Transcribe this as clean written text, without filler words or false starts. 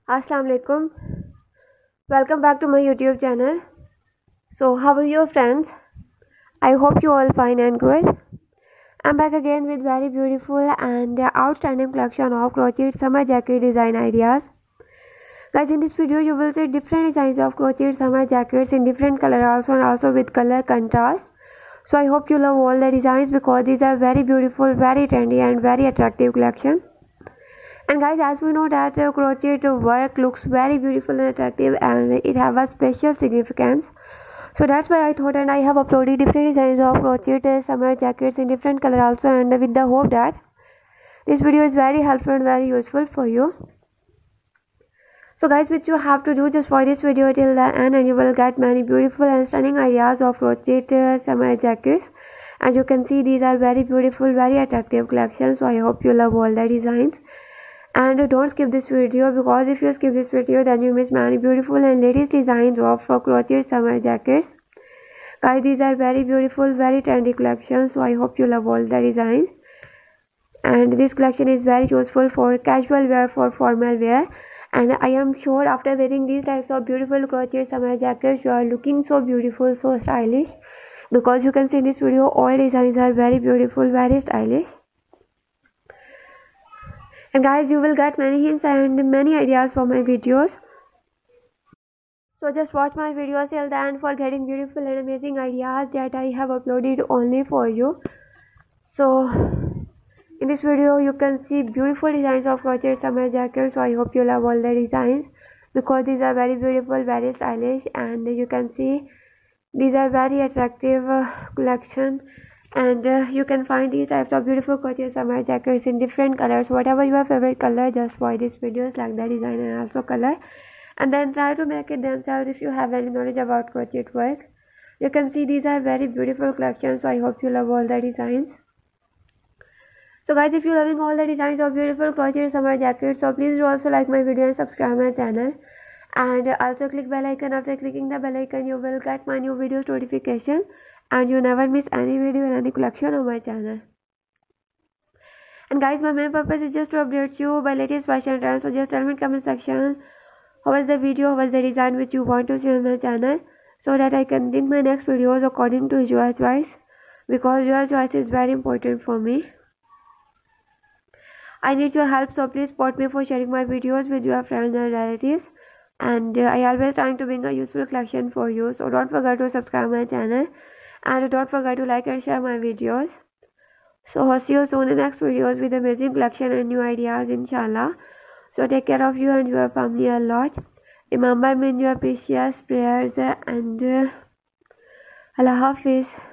Assalamu alaikum. Welcome back to my YouTube channel. So how are you friends? I hope you all fine and good. I'm back again with very beautiful and outstanding collection of crochet summer jacket design ideas. Guys, in this video you will see different designs of crochet summer jackets in different color also with color contrast. So I hope you love all the designs because these are very beautiful, very trendy and very attractive collection. And guys, as we know that crochet work looks very beautiful and attractive and it have a special significance. So that's why I thought and I have uploaded different designs of crochet summer jackets in different color also, and with the hope that this video is very helpful and very useful for you. So guys, what you have to do, just watch this video till the end and you will get many beautiful and stunning ideas of crochet summer jackets. As you can see, these are very beautiful, very attractive collections. So I hope you love all the designs. And don't skip this video, because if you skip this video then you miss many beautiful and latest designs of crochet summer jackets. Guys, these are very beautiful, very trendy collections. So I hope you love all the designs. And this collection is very useful for casual wear, for formal wear. And I am sure after wearing these types of beautiful crochet summer jackets you are looking so beautiful, so stylish. Because you can see in this video all designs are very beautiful, very stylish. And guys, you will get many hints and many ideas from my videos. So just watch my videos till the end for getting beautiful and amazing ideas that I have uploaded only for you. So in this video you can see beautiful designs of crochet summer jackets. So I hope you love all the designs because these are very beautiful, very stylish, and you can see these are very attractive collection. And you can find these types of beautiful crochet summer jackets in different colors. Whatever your favorite color, just watch this video, select the design and also color, and then try to make it themselves if you have any knowledge about crochet work. You can see these are very beautiful collections. So I hope you love all the designs. So guys, if you're loving all the designs of beautiful crochet summer jackets, so please do also like my video and subscribe my channel, and also click bell icon. After clicking the bell icon you will get my new videos notification and you never miss any video or any collection on my channel. And guys, my main purpose is just to update you by latest fashion trends. So just tell me in comment section how was the video, how was the design which you want to see on my channel, so that I can think my next videos according to your choice, because your choice is very important for me. I need your help, so please support me for sharing my videos with your friends and relatives. And I always trying to bring a useful collection for you. So don't forget to subscribe my channel. And don't forget to like and share my videos. So I'll see you soon in the next videos with amazing collection and new ideas, inshallah. So take care of you and your family a lot. Remember me in your precious prayers, and Allah Hafiz.